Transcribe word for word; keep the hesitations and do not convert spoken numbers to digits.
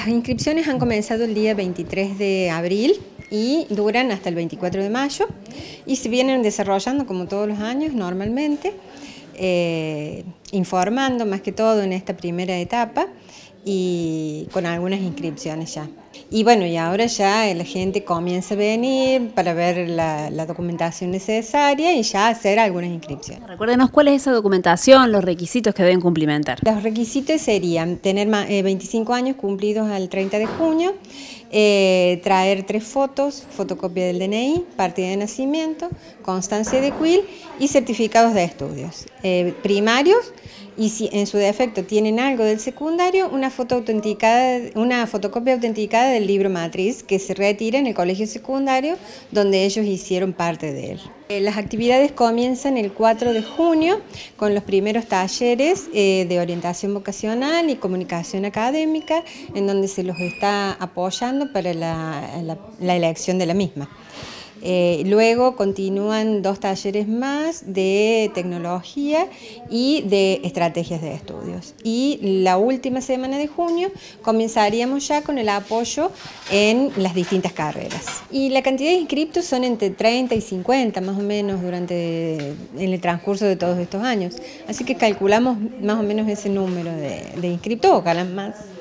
inscripciones han comenzado el día veintitrés de abril y duran hasta el veinticuatro de mayo y se vienen desarrollando como todos los años normalmente, eh, informando más que todo en esta primera etapa y con algunas inscripciones ya. Y bueno, y ahora ya la gente comienza a venir para ver la, la documentación necesaria y ya hacer algunas inscripciones. Recuérdenos cuál es esa documentación, los requisitos que deben cumplimentar. Los requisitos serían tener veinticinco años cumplidos al treinta de junio, eh, traer tres fotos, fotocopia del D N I, partida de nacimiento, constancia de Q I L y certificados de estudios eh, primarios. Y si en su defecto tienen algo del secundario, una, foto autenticada, una fotocopia autenticada del libro matriz que se retira en el colegio secundario donde ellos hicieron parte de él. Eh, las actividades comienzan el cuatro de junio con los primeros talleres eh, de orientación vocacional y comunicación académica en donde se los está apoyando para la, la, la elección de la misma. Eh, luego continúan dos talleres más de tecnología y de estrategias de estudios. Y la última semana de junio comenzaríamos ya con el apoyo en las distintas carreras. Y la cantidad de inscriptos son entre treinta y cincuenta más o menos durante en el transcurso de todos estos años. Así que calculamos más o menos ese número de, de inscriptos, ojalá más.